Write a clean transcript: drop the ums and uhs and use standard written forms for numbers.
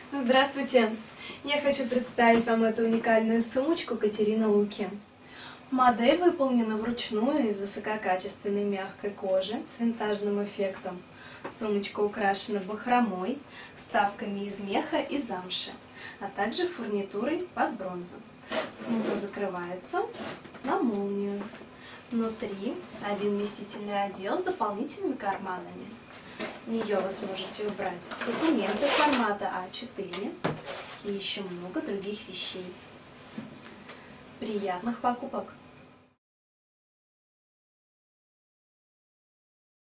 Здравствуйте! Я хочу представить вам эту уникальную сумочку Катерина Луки. Модель выполнена вручную из высококачественной мягкой кожи с винтажным эффектом. Сумочка украшена бахромой, вставками из меха и замши, а также фурнитурой под бронзу. Сумка закрывается на молнию. Внутри один вместительный отдел с дополнительными карманами. В нее вы сможете убрать документы формата А4 и еще много других вещей. Приятных покупок!